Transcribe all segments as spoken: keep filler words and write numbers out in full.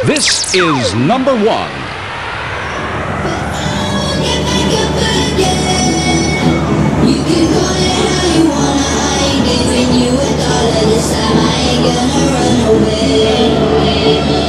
This is number one. You can call it how you wanna, I ain't giving you a dollar this time, I ain't gonna run away.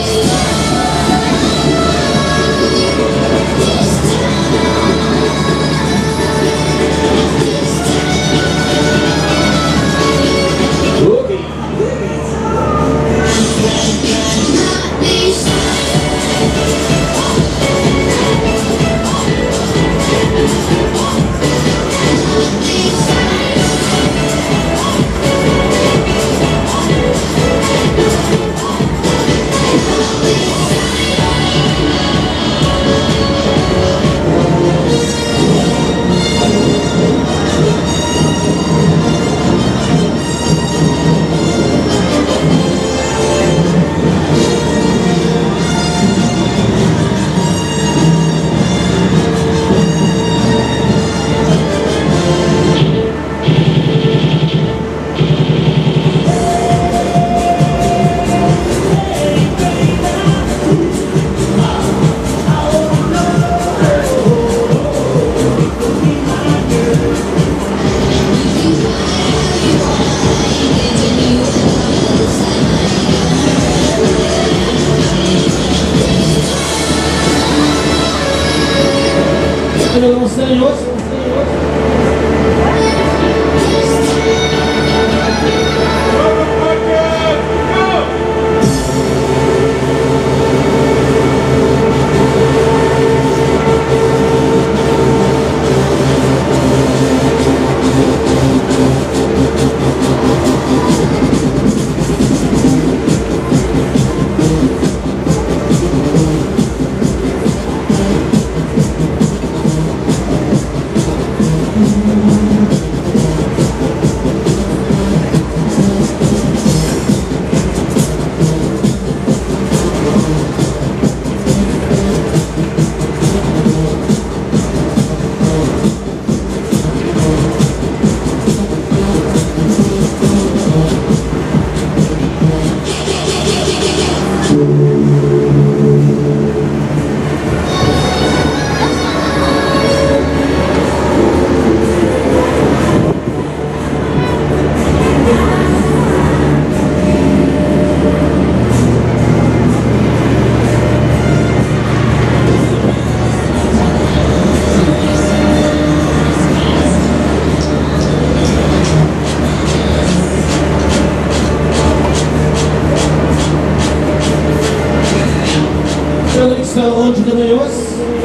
Onde também os?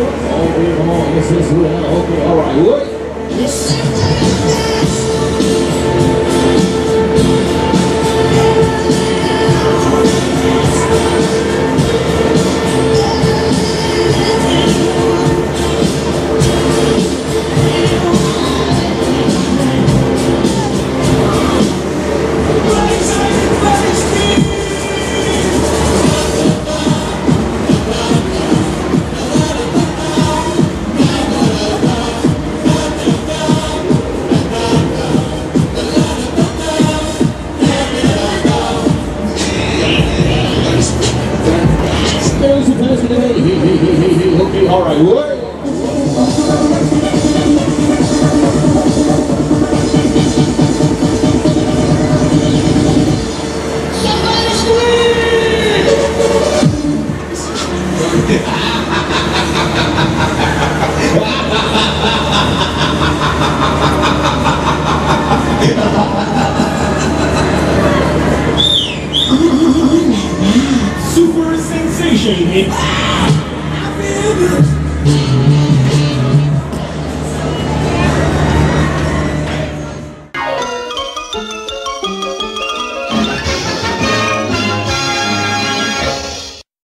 Ok, vamos lá, esse é ok, alright, oi. Okay, all right, what? Somebody scream! Super sensation. I feel good.